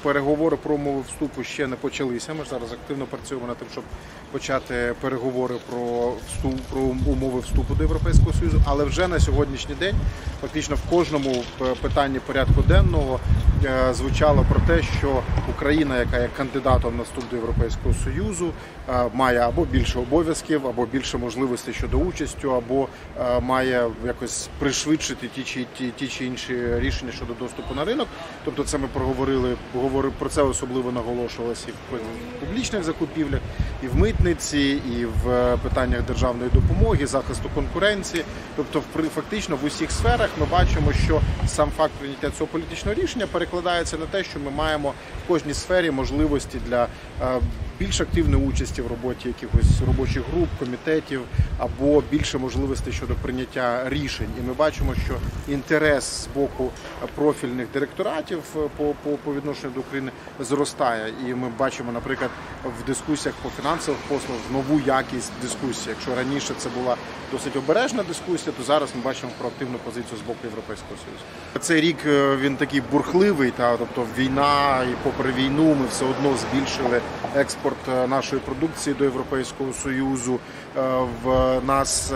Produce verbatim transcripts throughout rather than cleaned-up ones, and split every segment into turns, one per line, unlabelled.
переговори про умови вступу ще не почалися. Ми ж зараз активно працюємо над тим, щоб почати переговори про вступ, про умови вступу до Європейського Союзу. Але вже на сьогоднішній день фактично в кожному питанні порядку денного звучало про те, що Україна, яка є кандидатом на вступ до Європейського Союзу, має або більше обов'язків, або більше можливостей щодо участі, або має якось пришвидшити ті чи, ті, ті чи інші рішення щодо доступу на ринок. Тобто це ми проговорили, про це особливо наголошувалося і в публічних закупівлях, і в митниці, і в питаннях державної допомоги, захисту конкуренції. Тобто фактично в усіх сферах ми бачимо, що сам факт прийняття цього політичного рішення перекладається на те, що ми маємо в кожній сфері можливості для більш активної участі в роботі якихось робочих груп, комітетів, або більше можливостей щодо прийняття рішень. І ми бачимо, що інтерес з боку профільних директоратів по, по, по відношенню до України зростає. І ми бачимо, наприклад, в дискусіях по фінансових послугах нову якість дискусії. Якщо раніше це була досить обережна дискусія, то зараз ми бачимо проактивну позицію з боку Європейського Союзу. Цей рік він такий бурхливий, та, тобто війна, і попри війну ми все одно збільшили експорт нашої продукції до Європейського Союзу. В нас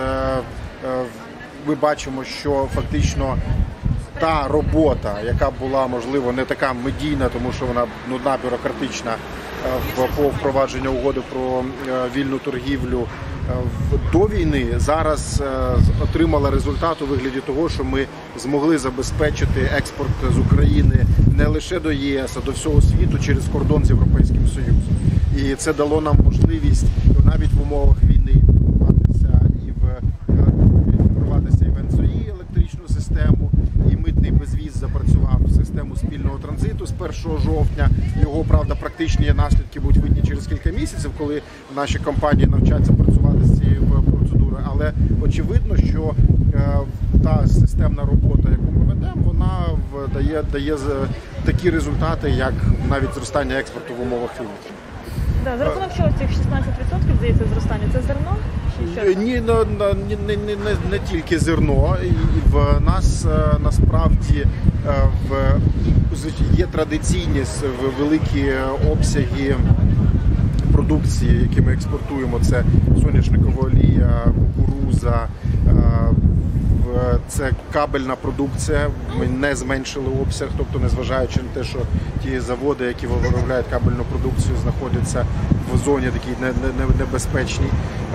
ми бачимо, що фактично та робота, яка була, можливо, не така медійна, тому що вона нудна, бюрократична, по впровадженню угоди про вільну торгівлю до війни, зараз отримала результат у вигляді того, що ми змогли забезпечити експорт з України не лише до ЄС, а до всього світу через кордон з Європейським Союзом. І це дало нам можливість навіть в умовах війни впровадитися і в впровадитися і в ен ес о і електричну систему, і митний безвіз запрацював в систему спільного транзиту з першого жовтня. Його, правда, практичні наслідки будуть видні через кілька місяців, коли наші компанії навчаться працювати з цією процедурою. Але очевидно, що та системна робота, яку ми ведемо, вона дає, дає такі результати, як навіть зростання експорту в умовах війни.
Да, за рахунок чого цих шістнадцять відсотків, здається, зростання? Це зерно? Чи
Ні, не, не, не, не, не тільки зерно. І в нас насправді в, є традиційні великі обсяги продукції, які ми експортуємо. Це соняшникова олія, кукурудза, це кабельна продукція. Ми не зменшили обсяг, тобто незважаючи на те, що ті заводи, які виробляють кабельну продукцію, знаходяться в зоні такій небезпечній.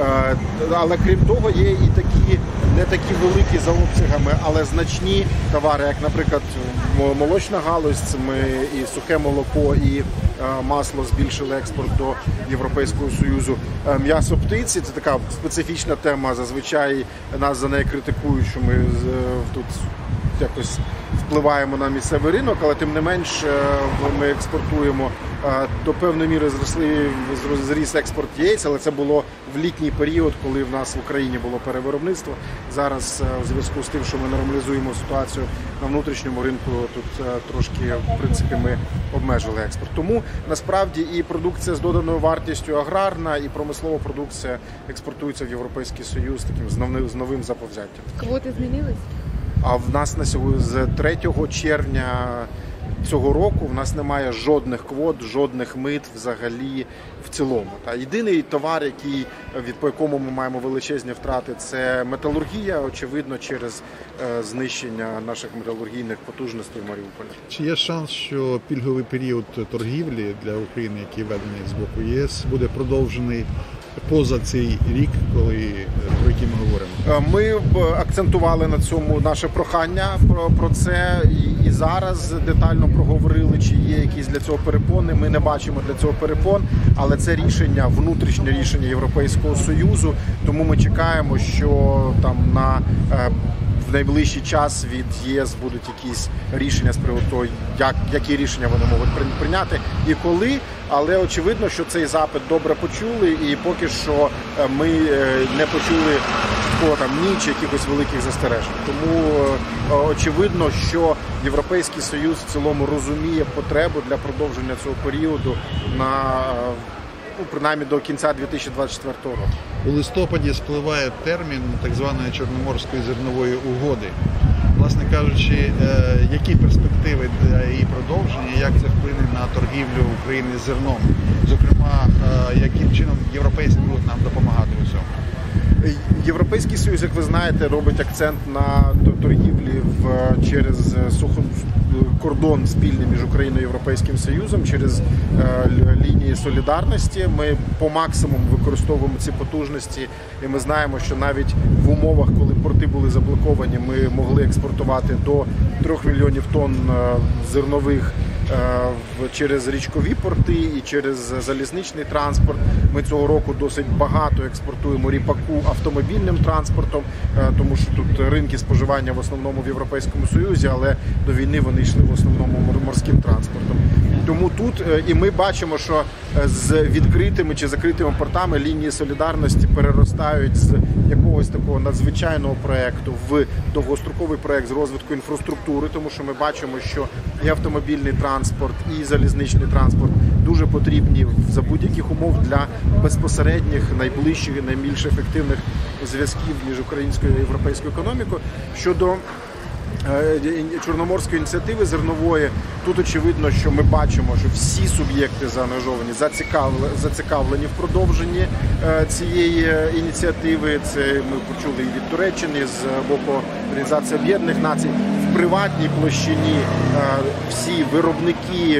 Але крім того, є і такі не такі великі за обсягами, але значні товари, як, наприклад, молочна галузь. Ми і сухе молоко, і масло збільшили експорт до Європейського Союзу. М'ясо птиці – це така специфічна тема. Зазвичай нас за неї критикують, що ми тут якось впливаємо на місцевий ринок, але тим не менш ми експортуємо. До певної міри зросли, зріс експорт яєць, але це було в літній період, коли в нас в Україні було перевиробництво. Зараз у зв'язку з тим, що ми нормалізуємо ситуацію на внутрішньому ринку, тут трошки, в принципі, ми обмежили експорт. Тому насправді і продукція з доданою вартістю аграрна, і промислова продукція експортується в Європейський Союз таким з новим заповзяттям.
Квоти змінились?
А в нас на сьогодні з третього червня цього року в нас немає жодних квот, жодних мит взагалі в цілому. Та єдиний товар, який, від по якому ми маємо величезні втрати, це металургія, очевидно, через е, знищення наших металургійних потужностей в Маріуполі.
Чи є шанс, що пільговий період торгівлі для України, який введений з боку ЄС, буде продовжений поза цей рік, коли, про який ми говоримо?
Ми акцентували на цьому наше прохання про, про це і, і зараз детально проговорили, чи є якісь для цього перепони. Ми не бачимо для цього перепон, але це рішення, внутрішнє рішення Європейського Союзу, тому ми чекаємо, що там на в найближчий час від ЄС будуть якісь рішення з приводу того, як, які рішення вони можуть прийняти і коли. Але очевидно, що цей запит добре почули, і поки що ми не почули такого там ні чи якихось великих застережень. Тому очевидно, що Європейський Союз в цілому розуміє потребу для продовження цього періоду на, ну, принаймні до кінця дві тисячі двадцять четвертого року.
У листопаді спливає термін так званої Чорноморської зернової угоди. Власне кажучи, які перспективи для її продовження, як це вплине на торгівлю України з зерном? Зокрема, яким чином європейці будуть нам допомагати у цьому?
Європейський Союз, як ви знаєте, робить акцент на торгівлі в, через сухо, кордон спільний між Україною і Європейським Союзом, через е, лінії солідарності. Ми по максимуму використовуємо ці потужності, і ми знаємо, що навіть в умовах, коли порти були заблоковані, ми могли експортувати до трьох мільйонів тонн зернових через річкові порти і через залізничний транспорт. Ми цього року досить багато експортуємо ріпаку автомобільним транспортом, тому що тут ринки споживання в основному в Європейському Союзі, але до війни вони йшли в основному морським транспортом. Тому тут і ми бачимо, що з відкритими чи закритими портами лінії солідарності переростають з якогось такого надзвичайного проєкту в довгостроковий проєкт з розвитку інфраструктури, тому що ми бачимо, що і автомобільний транспорт, і залізничний транспорт дуже потрібні за будь-яких умов для безпосередніх, найближчих і найбільш ефективних зв'язків між українською і європейською економікою. Щодо Чорноморської ініціативи зернової, тут очевидно, що ми бачимо, що всі суб'єкти заангажовані, зацікавлені в продовженні цієї ініціативи. Це ми почули і від Туреччини, з боку Організації Об'єднаних Націй. В приватній площині всі виробники,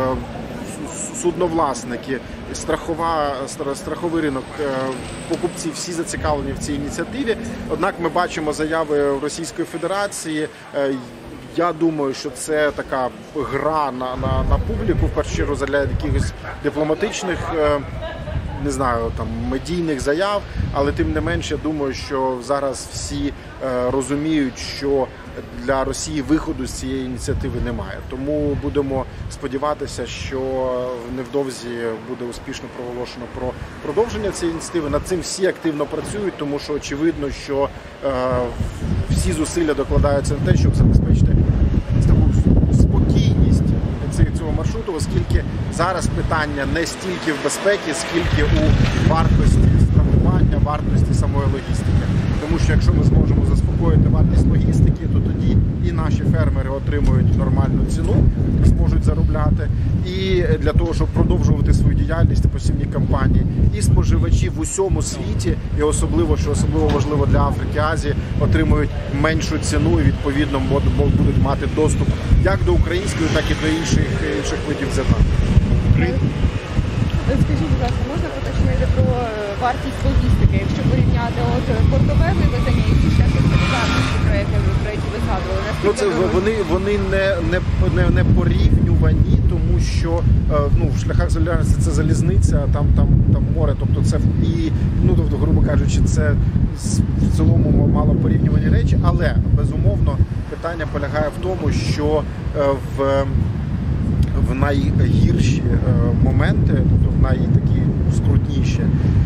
судновласники, страхова, страховий ринок, покупці, всі зацікавлені в цій ініціативі. Однак ми бачимо заяви Російської Федерації. Я думаю, що це така гра на, на, на публіку, в першу чергу, для якихось дипломатичних, не знаю, там, медійних заяв, але тим не менш, я думаю, що зараз всі е, розуміють, що для Росії виходу з цієї ініціативи немає. Тому будемо сподіватися, що невдовзі буде успішно проголошено про продовження цієї ініціативи. Над цим всі активно працюють, тому що очевидно, що е, всі зусилля докладаються на те, щоб забезпечити таку спокійність цього маршруту, оскільки зараз питання не стільки в безпеці, скільки у вартості страхування, вартості самої логістики. Тому що якщо ми зможемо заспокоїти вартість логістики, то тоді і наші фермери отримують нормальну ціну, зможуть заробляти, і для того, щоб продовжувати свою діяльність, посівні кампанії, і споживачі в усьому світі, і особливо, що особливо важливо для Африки, Азії, отримують меншу ціну і відповідно будуть мати доступ як до української, так і до інших, інших видів зерна.
Скажіть, будь ласка, можна поточнити про вартість логістики, якщо порівняти от портове вивезення і ці шляхи солідарності проєкти, про які ви згадували?
Ну, це вони, вони не, не, не, не порівнювані, тому що ну, в шляхах солідарності це залізниця, там, там, там море, тобто це і, ну, тобто, грубо кажучи, це в цілому мало порівнювані речі, але безумовно питання полягає в тому, що в в найгірші моменти, тобто в найтакі скрутніші,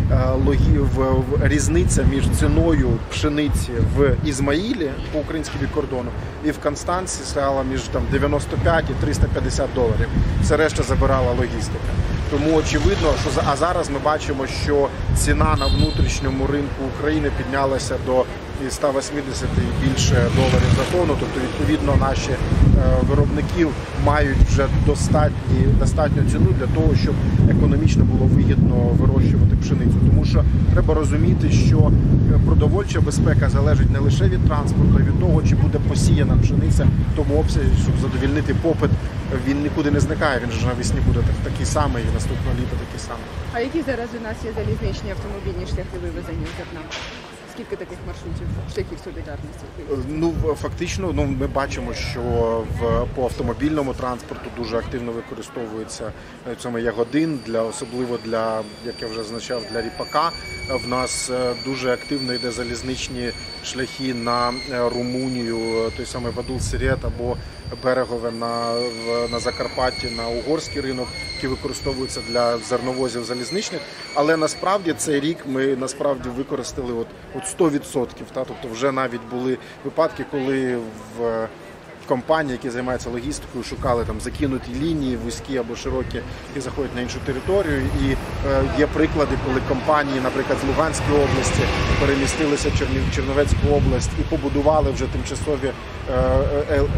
різниця між ціною пшениці в Ізмаїлі по українському кордону і в Констанці стала між там дев'яносто п'ять і триста п'ятдесят доларів. Все решта забирала логістика. Тому очевидно, що а зараз ми бачимо, що ціна на внутрішньому ринку України піднялася до ста вісімдесяти і більше доларів за тонну. Тобто, відповідно, наші е, виробники мають вже достатні, достатню ціну для того, щоб економічно було вигідно вирощувати пшеницю. Тому що треба розуміти, що продовольча безпека залежить не лише від транспорту, а й від того, чи буде посіяна пшениця в тому обсязі, щоб задовільнити попит. Він нікуди не зникає, він ж навесні буде такий самий, і наступного літа такий самий.
А які зараз у нас є залізничні автомобільні шляхи вивезення зерна? Скільки таких маршрутів, шляхів солідарності?
Ну, фактично, ну, ми бачимо, що в, по автомобільному транспорту дуже активно використовується саме ягодин, для, особливо для, як я вже зазначав, для ріпака. В нас дуже активно йде залізничні шляхи на Румунію, той самий Вадул-Сірет або Берегове на, на Закарпатті, на угорський ринок, які використовуються для зерновозів залізничних. Але насправді цей рік ми насправді використали от, от сто відсотків. Та? Тобто вже навіть були випадки, коли в компанії, які займаються логістикою, шукали там закинуті лінії, вузькі або широкі, які заходять на іншу територію. І е, є приклади, коли компанії, наприклад, з Луганської області перемістилися в Чернів... Чернівецьку область і побудували вже тимчасові е, е, е,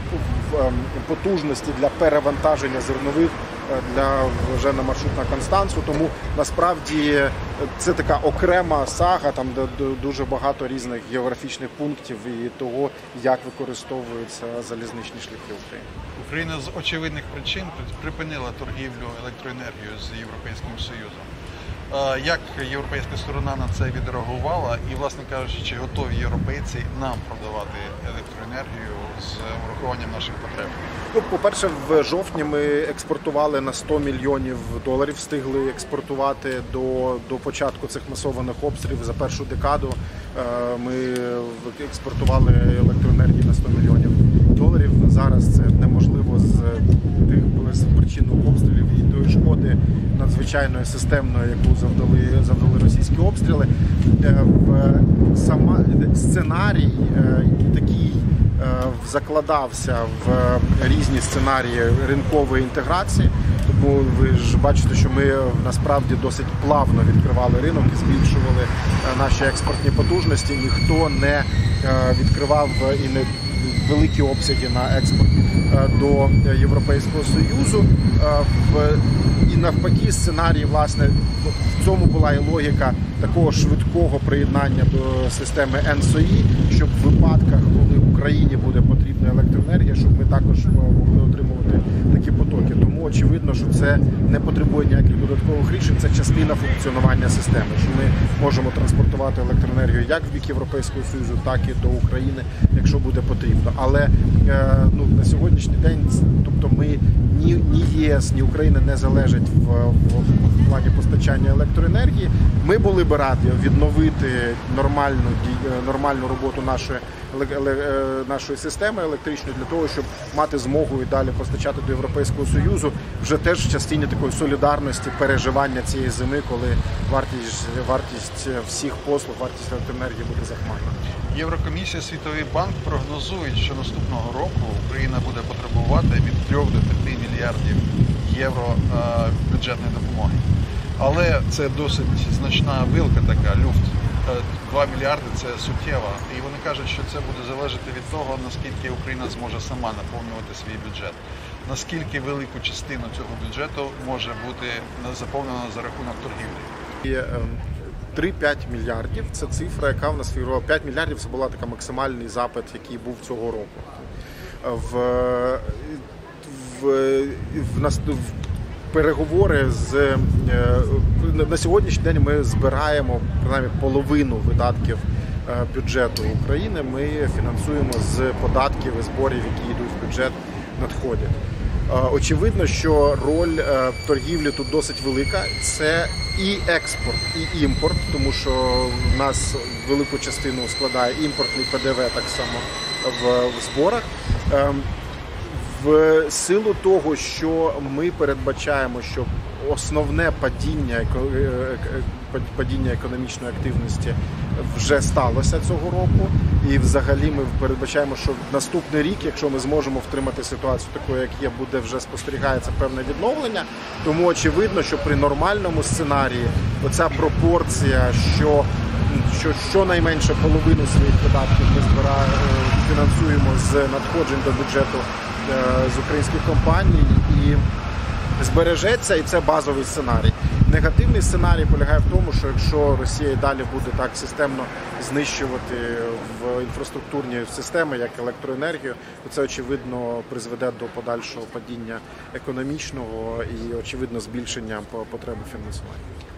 потужності для перевантаження зернових для вже на маршрут на Констанцу. Тому насправді це така окрема сага, там де дуже багато різних географічних пунктів і того, як використовуються залізничні шляхи України.
Україна з очевидних причин припинила торгівлю електроенергією з Європейським Союзом. Як європейська сторона на це відреагувала і, власне кажучи, чи готові європейці нам продавати електроенергію з урахуванням наших потреб?
Ну, по-перше, в жовтні ми експортували на сто мільйонів доларів, встигли експортувати до, до початку цих масованих обстрілів. За першу декаду ми експортували електроенергії на сто мільйонів доларів. Зараз це неможливо з тих причин обстрілів і тої шкоди надзвичайної системної, яку завдали, завдали російські обстріли. В сама сценарій такий закладався в різні сценарії ринкової інтеграції. Тому ви ж бачите, що ми насправді досить плавно відкривали ринок і збільшували наші експортні потужності. Ніхто не відкривав і не великі обсяги на експорт до Європейського Союзу. І навпаки, сценарій, власне, в цьому була і логіка такого швидкого приєднання до системи ен ес о і, щоб в випадках, коли Україні буде потрібна електроенергія, щоб ми також могли отримувати такі потоки. Тому очевидно, що це не потребує ніяких додаткових рішень, це частина функціонування системи, що ми можемо транспортувати електроенергію як в бік Європейського Союзу, так і до України, якщо буде потрібно. Але ну, на сьогоднішній день, тобто ми ні, ні ЄС, ні Україна не залежать в, в, в плані постачання електроенергії. Ми були б раді відновити нормальну, нормальну роботу нашої, нашої системи електричної для того, щоб мати змогу і далі постачати до Європейського Союзу вже теж в частині такої солідарності, переживання цієї зими, коли вартість, вартість всіх послуг, вартість електроенергії буде захмарна.
Єврокомісія, Світовий банк прогнозують, що наступного року Україна буде потребувати від трьох до п'яти мільярдів євро бюджетної допомоги. Але це досить значна вилка така, люфт. два мільярди – це суттєво. І вони кажуть, що це буде залежати від того, наскільки Україна зможе сама наповнювати свій бюджет. Наскільки велику частину цього бюджету може бути заповнена за рахунок торгівлі.
три-п'ять мільярдів – це цифра, яка в нас фігурувала. п'ять мільярдів – це була така максимальний запит, який був цього року. В, в, в, нас, в переговори з на сьогоднішній день ми збираємо принаймні половину видатків бюджету України. Ми фінансуємо з податків і зборів, які йдуть в бюджет, надходять. Очевидно, що роль торгівлі тут досить велика. Це і експорт, і імпорт, тому що в нас велику частину складає імпортний пе де ве так само в, в зборах. В силу того, що ми передбачаємо, що основне падіння, падіння економічної активності вже сталося цього року, і взагалі ми передбачаємо, що наступний рік, якщо ми зможемо втримати ситуацію такою, як є, буде вже спостерігається певне відновлення. Тому очевидно, що при нормальному сценарії оця пропорція, що що щонайменше половину своїх видатків ми збираємо, фінансуємо з надходжень до бюджету з українських компаній, і збережеться, і це базовий сценарій. Негативний сценарій полягає в тому, що якщо Росія і далі буде так системно знищувати в інфраструктурні системи, як електроенергію, то це, очевидно, призведе до подальшого падіння економічного і, очевидно, збільшення потреби фінансування.